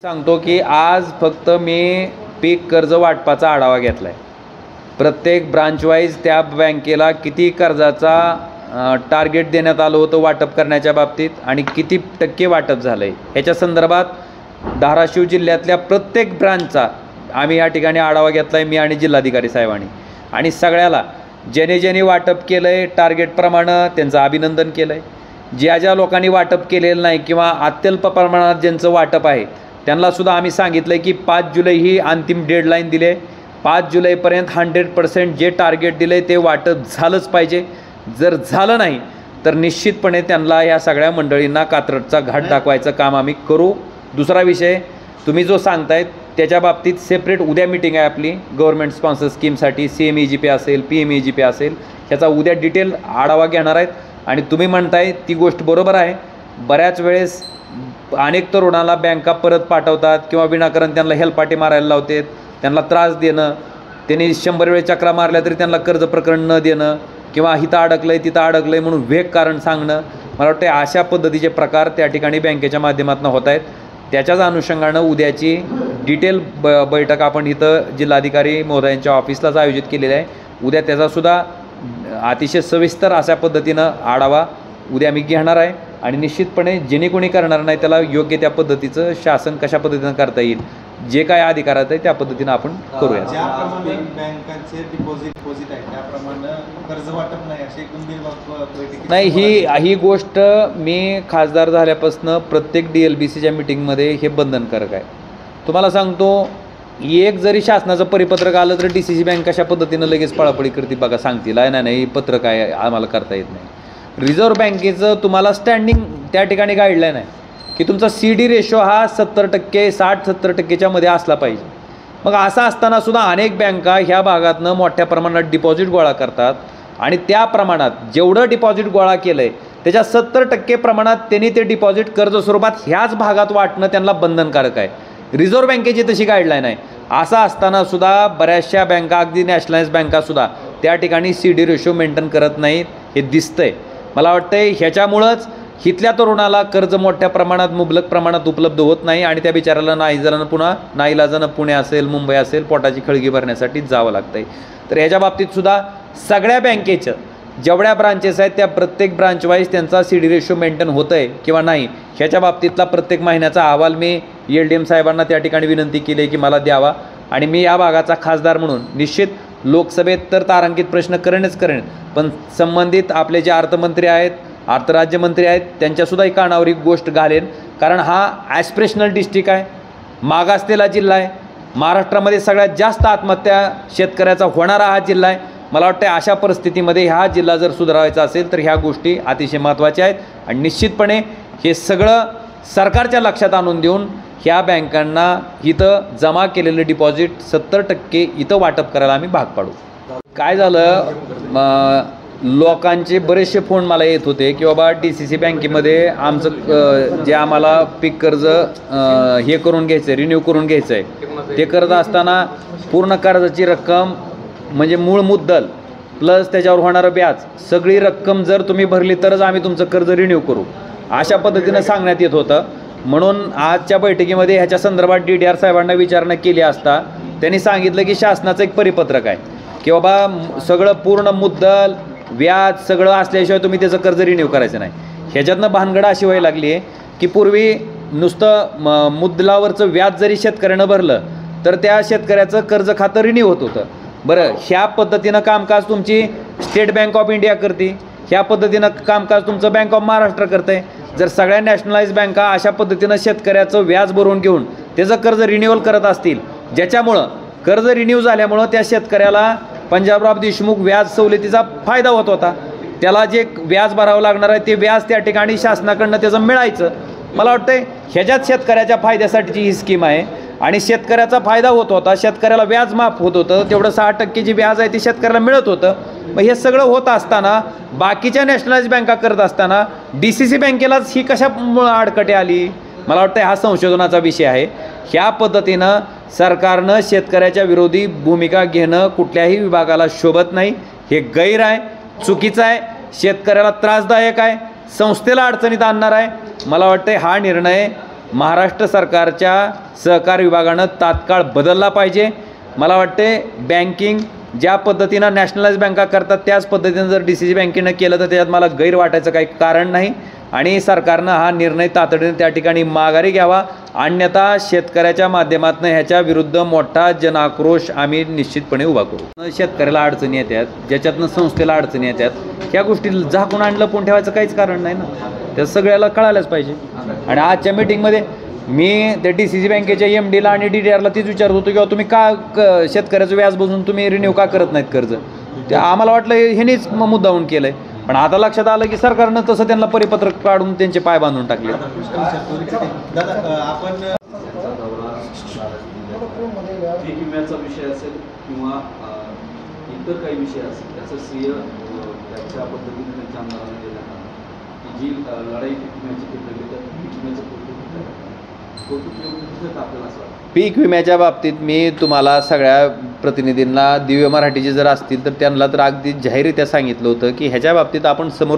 सांगतो की आज फक्त मी पीक कर्ज वाटपाचा आढावा घेतला आहे. प्रत्येक ब्रांच वाईज त्या बँकेला किती कर्जाचा टार्गेट देण्यात आलं होतं वाटप करण्याच्या बाबतीत आणि किती टक्के वाटप झालं आहे ह्याच्या संदर्भात धाराशिव जिल्ह्यातल्या प्रत्येक ब्रांचचा आम्ही या ठिकाणी आढावा घेतला आहे, मी आणि जिल्हाधिकारी साहेबांनी. आणि सगळ्याला ज्याने ज्याने वाटप केलं आहे टार्गेटप्रमाणे त्यांचं अभिनंदन केलं आहे. ज्या लोकांनी वाटप केलेलं नाही किंवा अत्यल्प प्रमाणात ज्यांचं वाटप आहे त्यांनासुद्धा आम्ही सांगितलं आहे की 5 जुलै ही अंतिम डेडलाईन दिली आहे. 5 जुलैपर्यंत 100% जे टार्गेट दिलं आहे ते वाटप झालंच पाहिजे. जर झालं नाही तर निश्चितपणे त्यांना या सगळ्या मंडळींना कात्रटचा घाट दाखवायचं काम आम्ही करू. दुसरा विषय तुम्ही जो सांगतायत त्याच्या बाबतीत सेपरेट उद्या मीटिंग आहे आपली गव्हर्नमेंट स्पॉन्सर स्कीमसाठी. CMEGP असेल, PMEGP असेल, ह्याचा उद्या डिटेल आढावा घेणार आहेत. आणि तुम्ही म्हणताय ती गोष्ट बरोबर आहे. बऱ्याच वेळेस अनेक तरुणाला बँका परत पाठवतात किंवा विनाकारण त्यांना हेलपाटे मारायला लावतात, त्यांना त्रास देणं, त्यांनी 100 वेळेस चक्रा मारल्या तरी त्यांना कर्ज प्रकरण न देणं किंवा इथं अडकलं आहे तिथं अडकलं आहे म्हणून वेग कारण सांगणं, मला वाटतं अशा पद्धतीचे प्रकार त्या ठिकाणी बँकेच्या माध्यमातून होत आहेत. त्याच्याच अनुषंगानं उद्याची डिटेल बैठक आपण इथं जिल्हाधिकारी महोदयांच्या ऑफिसलाच आयोजित केलेली आहे. उद्या त्याचासुद्धा अतिशय सविस्तर अशा पद्धतीनं आढावा उद्या मी घेणार आहे. आणि निश्चितपणे जेणे कोणी करणार नाही त्याला योग्य त्या पद्धतीचं शासन कशा पद्धतीनं करता येईल, जे काय अधिकारात आहे त्या पद्धतीनं आपण करूया. ज्याप्रमाणे बँकांचे डिपॉझिट आहे त्याप्रमाणे कर्ज वाटप नाही अशी नाही. ही गोष्ट मी खासदार झाल्यापासून प्रत्येक DLBCच्या मीटिंगमध्ये हे बंधनकारक आहे. तुम्हाला सांगतो, एक जरी शासनाचं परिपत्रक आलं तर DCC बँक कशा पद्धतीनं लगेच पळापळी करते बघा, सांगतील नाही पत्रक आहे आम्हाला करता येत नाही. रिझर्व्ह बँकेचं तुम्हाला स्टँडिंग त्या ठिकाणी गाईडलाईन आहे की तुमचा CD रेशो हा 70%, 60-70%च्या मध्ये असला पाहिजे. मग असं असतानासुद्धा अनेक बँका ह्या भागातनं मोठ्या प्रमाणात डिपॉझिट गोळा करतात आणि त्या प्रमाणात जेवढं डिपॉझिट गोळा केलं आहे त्याच्या 70% प्रमाणात त्यांनी ते डिपॉझिट कर्ज स्वरूपात ह्याच भागात वाटणं त्यांना बंधनकारक आहे. रिझर्व्ह बँकेची तशी गाईडलाईन आहे. असं असतानासुद्धा बऱ्याचशा बँका, अगदी नॅशनलाइज बँकासुद्धा त्या ठिकाणी CD रेशो मेंटेन करत नाहीत, हे दिसतंय. मला वाटतंय ह्याच्यामुळंच इथल्या तरुणाला कर्ज मोठ्या प्रमाणात मुबलक प्रमाणात उपलब्ध होत नाही आणि त्या बिचाराला नाईलाजानं पुणे असेल, मुंबई असेल, पोटाची खळगी भरण्यासाठी जावं लागतं आहे. तर ह्याच्या बाबतीतसुद्धा सगळ्या बँकेचं जेवढ्या ब्रांचेस आहेत त्या प्रत्येक ब्रांच वाईज त्यांचा CD रेशो मेंटेन होतं आहे किंवा नाही ह्याच्या बाबतीतला प्रत्येक महिन्याचा अहवाल मी LDM साहेबांना त्या ठिकाणी विनंती केली आहे की मला द्यावा. आणि मी या भागाचा खासदार म्हणून निश्चित लोकसभेत तर तारांकित प्रश्न करेन, पण संबंधित आपले जे अर्थमंत्री आहेत, अर्थराज्यमंत्री आहेत त्यांच्यासुद्धा एक कानावर एक गोष्ट घालेन. कारण हा ॲस्पिरेशनल डिस्ट्रिक्ट आहे, मागासलेला जिल्हा आहे, महाराष्ट्रामध्ये सगळ्यात जास्त आत्महत्या शेतकऱ्याचा होणारा हा जिल्हा आहे. मला वाटतं अशा परिस्थितीमध्ये हा जिल्हा जर सुधारायचा असेल तर ह्या गोष्टी अतिशय महत्त्वाच्या आहेत. आणि निश्चितपणे हे सगळं सरकारच्या लक्षात आणून देऊन ह्या बँकांना इथं जमा केलेलं डिपॉझिट 70% इथं वाटप करायला आम्ही भाग पाडू. काय झालं, लोकांचे बरेचसे फोन मला येत होते की बाबा DCC बँकेमध्ये आमचं जे आम्हाला पीक कर्ज हे करून घ्यायचं आहे, रिन्यू करून घ्यायचं आहे, ते करत असताना पूर्ण कर्जाची रक्कम म्हणजे मूळ मुद्दल प्लस त्याच्यावर होणारं व्याज सगळी रक्कम जर तुम्ही भरली तरच आम्ही तुमचं कर्ज रिन्यू करू, अशा पद्धतीनं सांगण्यात येत होतं. म्हणून आजच्या बैठकीमध्ये ह्याच्या संदर्भात DDR साहेबांना विचारणा केली असता त्यांनी सांगितलं की शासनाचं एक परिपत्रक आहे की बाबा सगळं पूर्ण मुद्दल व्याज सगळं असल्याशिवाय तुम्ही त्याचं कर्ज रिन्यू करायचं नाही. ह्याच्यातनं भानगड अशी व्हायला लागली आहे की पूर्वी नुसतं मुद्दलावरचं व्याज जरी शेतकऱ्यानं भरलं तर त्या शेतकऱ्याचं कर्ज खातं रिन्यू होत होतं. बरं, ह्या पद्धतीनं कामकाज तुमची स्टेट बँक ऑफ इंडिया करते, ह्या पद्धतीनं कामकाज तुमचं बँक ऑफ महाराष्ट्र करतं आहे. जर सगळ्या नॅशनलाइज बँका अशा पद्धतीनं शेतकऱ्याचं व्याज भरून घेऊन त्याचं कर्ज रिन्युअल करत असतील, ज्याच्यामुळं कर्ज रिन्यू झाल्यामुळं त्या शेतकऱ्याला पंजाबराव देशमुख व्याज सवलतीचा फायदा होत होता, त्याला जे व्याज भरावं लागणार आहे ते व्याज त्या ठिकाणी शासनाकडनं त्याचं मिळायचं. मला वाटतं ह्याच्यात शेतकऱ्याच्या फायद्यासाठीची ही स्कीम आहे आणि शेतकऱ्याचा फायदा होत होता, शेतकऱ्याला व्याज माफ होत होतं, तेवढं 6% जे व्याज आहे ते शेतकऱ्याला मिळत होतं. मग हे सगळं होत असताना बाकीच्या नॅशनलाइज बँका करत असताना DCC बँकेलाच ही कशामुळं आडकटे आली, मला वाटतं हा संशोधनाचा विषय आहे. ह्या पद्धतीनं सरकारनं शेतकऱ्याच्या विरोधी भूमिका घेणं कुठल्याही विभागाला शोभत नाही. हे गैर आहे, चुकीचं आहे, शेतकऱ्याला त्रासदायक आहे, संस्थेला अडचणीत आणणार आहे. मला वाटतं हा निर्णय महाराष्ट्र सरकारच्या सहकार विभागानं तात्काळ बदलला पाहिजे. मला वाटते बँकिंग ज्या पद्धतीनं नॅशनलाइज बँका करतात त्याच पद्धतीनं जर DCC बँकेनं केलं तर त्याच्यात मला गैर वाटायचं काही कारण नाही आणि सरकारनं हा निर्णय तातडीने त्या ठिकाणी माघारी घ्यावा. अन्यथा शेतकऱ्याच्या माध्यमातून ह्याच्या विरुद्ध मोठा जनाक्रोश आम्ही निश्चितपणे उभा करू. शेतकऱ्याला अडचणी येतात, ज्याच्यातनं संस्थेला अडचणी येतात, ह्या गोष्टी झाकून आणलं पण ठेवायचं काहीच कारण नाही ना. त्या सगळ्याला कळायलाच पाहिजे. आणि आजच्या मीटिंगमध्ये मी त्या DCC बँकेच्या MDला आणि DDRला तीच विचारत होतो किंवा तुम्ही का शेतकऱ्याचं व्याज बसून तुम्ही रिन्यू का करत नाहीत कर्ज. ते आम्हाला वाटलं ह्यानेच मुद्दाहून केलं आहे, पण आता लक्षात आलं की सरकारनं तसं त्यांना परिपत्रक काढून त्यांचे पाय बांधून टाकले. दादा आपण पीक विम्याचा विषय असेल किंवा इतर काही विषय असेल त्याचं श्रेय त्याच्या पद्धतीने त्यांच्या आमदारांना दिलं की जी लढाई पीक विम्याची केली तर पीक विम्याचं आपल्याला असं वाटतं. पीक विम्याच्या बाबतीत मी तुम्हाला सगळ्या प्रतिनिधींना दिव्य मराठीचे जर असतील तर त्यांना तर अगदी जाहीररित्या सांगितलं होतं की ह्याच्या बाबतीत आपण समोर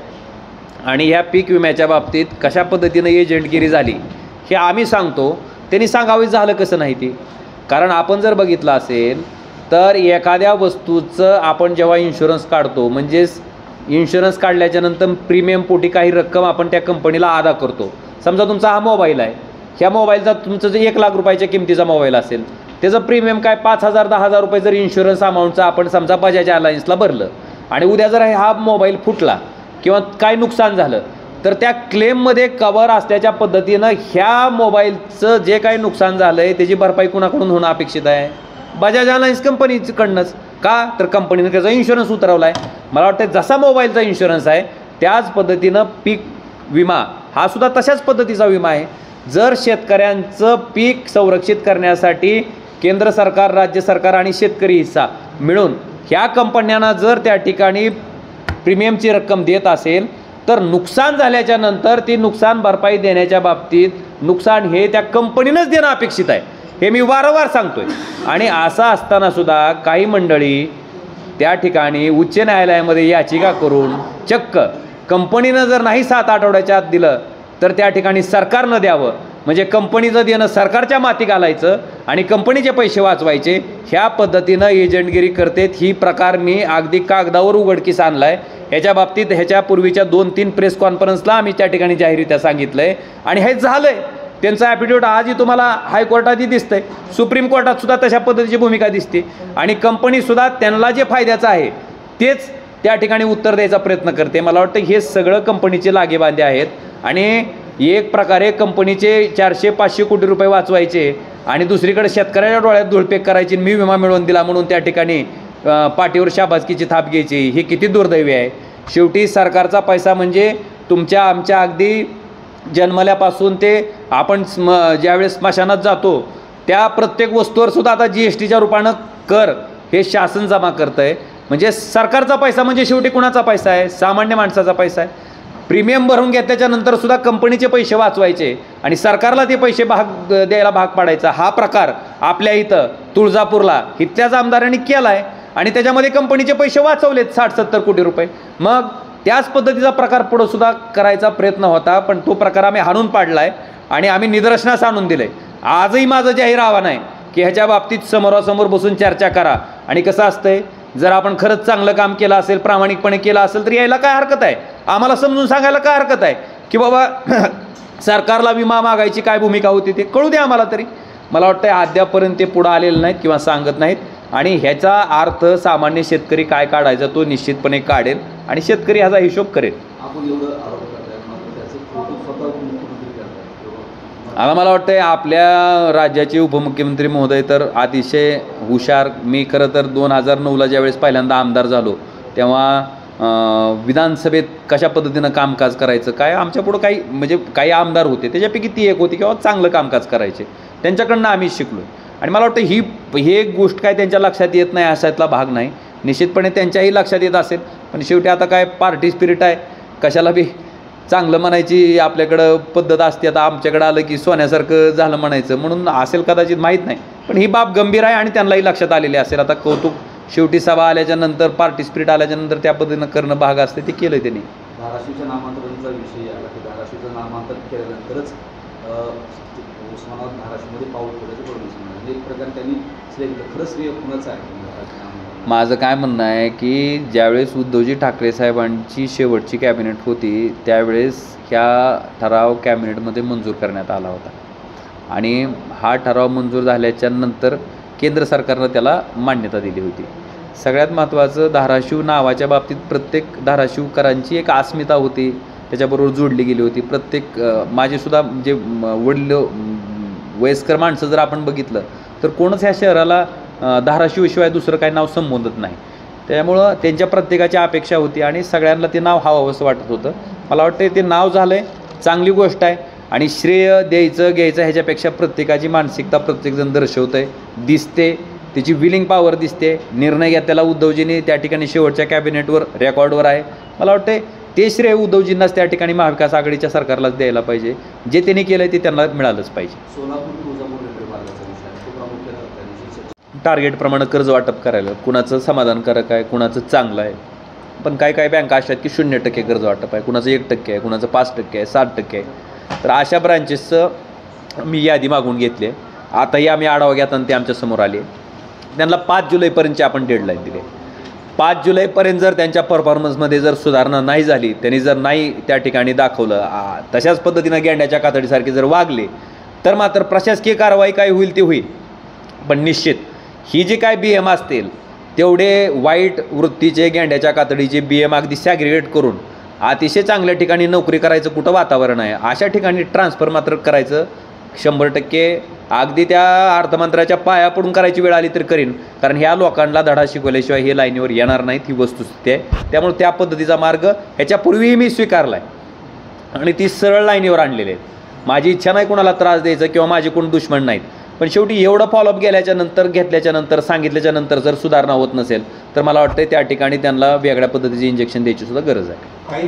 बसूयात आणि ह्या पीक विम्याच्या बाबतीत कशा पद्धतीनं एजंटगिरी झाली हे आम्ही सांगतो. त्यांनी सांगावी झालं कसं नाही ती. कारण आपण जर बघितलं असेल तर एखाद्या वस्तूचं आपण जेव्हा इन्शुरन्स काढतो म्हणजेच इन्शुरन्स काढल्याच्यानंतर प्रीमियम पोटी काही रक्कम आपण त्या कंपनीला अदा करतो. समजा तुमचा हा मोबाईल आहे, ह्या मोबाईलचा तुमचं जर 1 लाख रुपयाच्या किमतीचा मोबाईल असेल त्याचं प्रीमियम काय 5,000 10,000 रुपये जर इन्शुरन्स अमाऊंटचं आपण समजा बजाज अलायन्सला भरलं आणि उद्या जर हा मोबाईल फुटला किंवा काय नुकसान झालं तर त्या क्लेममध्ये कवर असल्याच्या पद्धतीनं ह्या मोबाईलचं जे काही नुकसान झालं आहे त्याची भरपाई कुणाकडून होणं अपेक्षित आहे? बजाज अलायन्स कंपनीकडनंच. का तर कंपनीनं त्याचा इन्शुरन्स उतरवला आहे. मला वाटतं जसा मोबाईलचा इन्शुरन्स आहे त्याच पद्धतीनं पीक विमा हा सुद्धा तशाच पद्धतीचा विमा आहे. जर शेतकऱ्यांचं पीक संरक्षित करण्यासाठी केंद्र सरकार, राज्य सरकार आणि शेतकरी हिस्सा मिळून ह्या कंपन्यांना जर त्या ठिकाणी प्रीमियमची रक्कम देत असेल तर नुकसान झाल्याच्या नंतर ती नुकसान भरपाई देण्याच्या बाबतीत नुकसान हे त्या कंपनीनंच देणं अपेक्षित आहे. हे मी वारंवार सांगतोय. आणि असं असताना सुद्धा काही मंडळी त्या ठिकाणी उच्च न्यायालयामध्ये याचिका करून चक्क कंपनीनं जर नाही 7 आठवड्याच्या आत दिलं तर त्या ठिकाणी सरकारनं द्यावं, म्हणजे कंपनीचं देणं सरकारच्या माती घालायचं आणि कंपनीचे पैसे वाचवायचे, ह्या पद्धतीनं एजंटगिरी करतेत. ही प्रकार मी अगदी कागदावर उघडकीस आणला आहे. ह्याच्या बाबतीत ह्याच्यापूर्वीच्या 2-3 प्रेस कॉन्फरन्सला आम्ही त्या ठिकाणी जाहीररित्या सांगितलं आहे आणि हे झालं आहे. त्यांचं ॲफिडेविट आजही तुम्हाला हायकोर्टातही दिसतंय, सुप्रीम कोर्टात सुद्धा तशा पद्धतीची भूमिका दिसते आणि कंपनीसुद्धा त्यांना जे फायद्याचं आहे तेच त्या ठिकाणी उत्तर द्यायचा प्रयत्न करते. मला वाटतं हे सगळं कंपनीचे लागेबांधे आहेत आणि एक प्रकारे कंपनीचे 400-500 कोटी रुपये वाचवायचे आणि दुसरीकडे शेतकऱ्याच्या डोळ्यात धुळपेक करायची. मी विमा मिळवून दिला म्हणून त्या ठिकाणी पाठीवर शाबासकीची थाप घ्यायची. हे किती दुर्दैवी आहे. शेवटी सरकारचा पैसा म्हणजे तुमच्या आमच्या अगदी जन्मल्यापासून ते आपण ज्यावेळेस स्मशानात जातो त्या प्रत्येक वस्तूवर सुद्धा आता GSTच्या रूपानं कर हे शासन जमा करतं आहे. म्हणजे सरकारचा पैसा म्हणजे शेवटी कुणाचा पैसा आहे? सामान्य माणसाचा पैसा आहे. प्रीमियम भरून घेतल्याच्या नंतर सुद्धा कंपनीचे पैसे वाचवायचे आणि सरकारला ते पैसे द्यायला भाग पाडायचा. हा प्रकार आपल्या इथं तुळजापूरला इथल्याच आमदारांनी केला आहे आणि त्याच्यामध्ये कंपनीचे पैसे वाचवलेत 60-70 कोटी रुपये. मग त्याच पद्धतीचा प्रकार पुढं सुद्धा करायचा प्रयत्न होता, पण तो प्रकार आम्ही हाणून पाडला आहे आणि आम्ही निदर्शनास आणून दिलं आहे. आजही माझं जाहीर आव्हान आहे की ह्याच्या बाबतीत समोरासमोर बसून चर्चा करा. आणि कसं असतंय, जर आपण खरंच चांगलं काम केलं असेल, प्रामाणिकपणे केलं असेल तर यायला काय हरकत आहे? आम्हाला समजून सांगायला काय हरकत आहे की बाबा सरकारला विमा मागायची काय भूमिका होती ते कळू द्या आम्हाला तरी. मला वाटतं अद्यापर्यंत ते पुढं आलेलं नाहीत किंवा सांगत नाहीत आणि ह्याचा अर्थ सामान्य शेतकरी काय काढायचा तो निश्चितपणे काढेल आणि शेतकरी ह्याचा हिशोब करेल. आपण एवढं आरोप करताय त्याचं फोटो स्वतः मुख्यमंत्री करताय. आता मला वाटतं आपल्या राज्याचे उपमुख्यमंत्री महोदय तर अतिशय हुशार. मी खरं तर 2009ला ज्यावेळेस पहिल्यांदा आमदार झालो तेव्हा विधानसभेत कशा पद्धतीनं कामकाज करायचं काय आमच्यापुढं काही आमदार होते त्याच्यापैकी ती एक होती किंवा चांगलं कामकाज करायचे, त्यांच्याकडनं आम्ही शिकलो. आणि मला वाटतं ही गोष्ट काय त्यांच्या लक्षात येत नाही अशातला भाग नाही. निश्चितपणे त्यांच्याही लक्षात येत असेल, पण शेवटी आता काय पार्टी स्पिरिट आहे, कशाला बी चांगलं म्हणायची आपल्याकडं पद्धत असते. आता आमच्याकडं आलं की सोन्यासारखं झालं म्हणायचं म्हणून असेल कदाचित, माहीत नाही. पण ही बाब गंभीर आहे आणि त्यांनाही लक्षात आलेली असेल. आता कौतुक शेवटी सभा आल्याच्या नंतर पार्टी स्पिरिट आल्याच्या नंतर त्या पद्धतीनं करणं भाग असते, ते केलं त्यांनी. धाराशिवच्या नामांतराचा विषय आला की धाराशिवचं नामांतर केल्यानंतरच उस्मानाबाद धाराशिवमध्ये पाऊल पडायचं बरोबर एक प्रकारे त्यांनी श्रेय खरं श्रेय कुणाचं आहे? माझं काय म्हणणं आहे की ज्यावेळेस उद्धवजी ठाकरे साहेबांची शेवटची कॅबिनेट होती त्यावेळेस ह्या ठराव कॅबिनेटमध्ये मंजूर करण्यात आला होता आणि हा ठराव मंजूर झाल्याच्या नंतर केंद्र सरकारनं त्याला मान्यता दिली होती. सगळ्यात महत्त्वाचं धाराशिव नावाच्या बाबतीत प्रत्येक धाराशिवकरांची एक अस्मिता होती, त्याच्याबरोबर जोडली गेली होती. प्रत्येक माझेसुद्धा जे वडील वयस्कर माणसं जर आपण बघितलं तर कोणच ह्या शहराला धाराशिवशिवाय दुसरं काही नाव संबोधत नाही. त्यामुळं त्यांच्या प्रत्येकाची अपेक्षा होती आणि सगळ्यांना ते नाव हवंसं वाटत होतं. मला वाटतं ते नाव झालं आहे, चांगली गोष्ट आहे आणि श्रेय द्यायचं घ्यायचं ह्याच्यापेक्षा प्रत्येकाची मानसिकता प्रत्येकजण दर्शवतं आहे, दिसते, त्याची विलिंग पॉवर दिसते. निर्णय घेतलेला उद्धवजींनी त्या ठिकाणी शेवटच्या कॅबिनेटवर रेकॉर्डवर आहे. मला वाटतं ते श्रेय उद्धवजींनाच त्या ठिकाणी महाविकास आघाडीच्या सरकारलाच द्यायला पाहिजे. जे त्यांनी केलं ते त्यांना मिळालंच पाहिजे. सोलापूर तुळजापूर रेल्वे मार्गाचा विषय आहे, तो प्रामुख्याने टार्गेटप्रमाणे कर्ज वाटप करायला कुणाचं समाधानकारक आहे, कुणाचं चांगलं आहे. पण काही बँका अशा आहेत की 0% कर्ज वाटप आहे, कुणाचं 1% आहे, कुणाचं 5% आहे, 7% आहे. तर अशा ब्रांचेसचं मी यादी मागून घेतली आहे. आताही आम्ही आढावा घेताना ते आमच्यासमोर आले. त्यांना 5 जुलैपर्यंतची आपण डेडलाईन दिली. 5 जुलैपर्यंत जर त्यांच्या परफॉर्मन्समध्ये जर सुधारणा नाही झाली, त्यांनी जर नाही त्या ठिकाणी दाखवलं, तशाच पद्धतीनं गेंड्याच्या कातडीसारखे जर वागले तर मात्र प्रशासकीय कारवाई काय होईल ते होईल. पण निश्चित ही जी काय BM असतील तेवढे वाईट वृत्तीचे गेंड्याच्या कातडीचे BM अगदी सॅग्रिगेट करून अतिशय चांगल्या ठिकाणी नोकरी करायचं कुठं वातावरण आहे अशा ठिकाणी ट्रान्सफर मात्र करायचं 100%. अगदी त्या अर्थमंत्र्याच्या पाया पडून करायची वेळ आली तर करीन, कारण ह्या लोकांना धडा शिकवल्याशिवाय हे लाईनीवर येणार नाहीत, ही वस्तुस्थिती आहे. त्यामुळे त्या पद्धतीचा मार्ग ह्याच्यापूर्वीही मी स्वीकारला आहे आणि ती सरळ लाईनीवर आणलेली आहेत. माझी इच्छा नाही कोणाला त्रास द्यायचा किंवा माझे कोण दुश्मन नाहीत, पण शेवटी एवढं फॉलोअप गेल्याच्यानंतर घेतल्याच्यानंतर सांगितल्याच्यानंतर जर सुधारणा होत नसेल तर मला वाटतं त्या ठिकाणी त्यांना वेगळ्या पद्धतीचे इंजेक्शन द्यायची सुद्धा गरज आहे. काही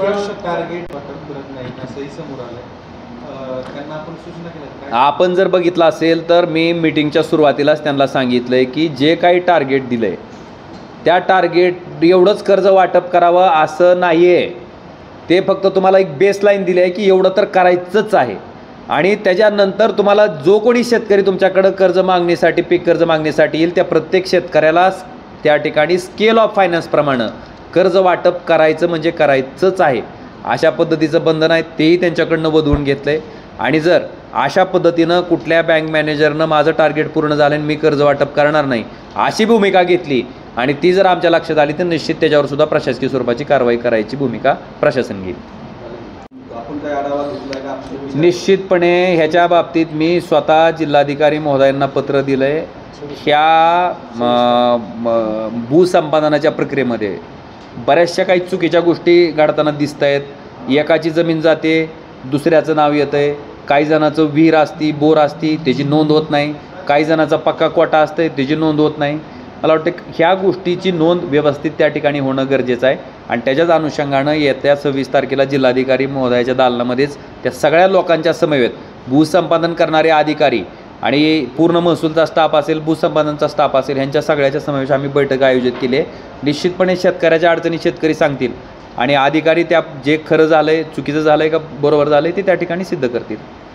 टार्गेट वाटप करत नाही असंही समोर आलंय. त्यांना आपण सूचना केल्या. आपण जर बघितलं असेल तर मी मीटिंगच्या सुरुवातीलाच त्यांना सांगितलं आहे की जे काही टार्गेट दिलं आहे त्या टार्गेट एवढंच कर्ज वाटप करावं असं नाही आहे. ते फक्त तुम्हाला एक बेसलाईन दिली आहे की एवढं तर करायचंच आहे आणि त्याच्यानंतर तुम्हाला जो कोणी शेतकरी तुमच्याकडं कर्ज मागणीसाठी पीक कर्ज मागणीसाठी येईल त्या प्रत्येक शेतकऱ्याला त्या ठिकाणी स्केल ऑफ फायनान्सप्रमाणे कर्ज वाटप करायचं म्हणजे करायचंच आहे. अशा पद्धतीचं बंधन आहे, तेही त्यांच्याकडनं वधवून घेतलं आहे. आणि जर अशा पद्धतीनं कुठल्या बँक मॅनेजरनं माझं टार्गेट पूर्ण झालं आणि मी कर्ज वाटप करणार नाही अशी भूमिका घेतली आणि ती जर आमच्या लक्षात आली तर निश्चित त्याच्यावर सुद्धा प्रशासकीय स्वरूपाची कारवाई करायची भूमिका प्रशासन घेईल. आपण काय आढावा घेतला का? निश्चितपणे ह्याच्या बाबतीत मी स्वतः जिल्हाधिकारी महोदयांना पत्र दिलं आहे. ह्या भूसंपादनाच्या प्रक्रियेमध्ये बऱ्याचशा काही चुकीच्या गोष्टी घडताना दिसत आहेत. एकाची जमीन जाते, दुसऱ्याचं नाव येतं आहे. काही जणाचं विहीर असती, बोर असती, त्याची नोंद होत नाही. काही जणाचा पक्का कोटा असते, त्याची नोंद होत नाही. मला वाटतं ह्या गोष्टीची नोंद व्यवस्थित त्या ठिकाणी होणं गरजेचं आहे आणि त्याच्याच अनुषंगानं येत्या 26 तारखेला जिल्हाधिकारी महोदयाच्या दालनामध्येच त्या सगळ्या लोकांच्या समवेत भूसंपादन करणारे अधिकारी आणि पूर्ण महसूलचा स्टाफ असेल, भूसंपादनचा स्टाफ असेल, ह्यांच्या सगळ्याच्या समावेश आम्ही बैठक आयोजित केली आहे. निश्चितपणे शेतकऱ्याच्या अडचणी शेतकरी सांगतील आणि अधिकारी त्या जे खरं झालं आहे, चुकीचं झालं आहे का बरोबर झालं आहे ते त्या ठिकाणी सिद्ध करतील.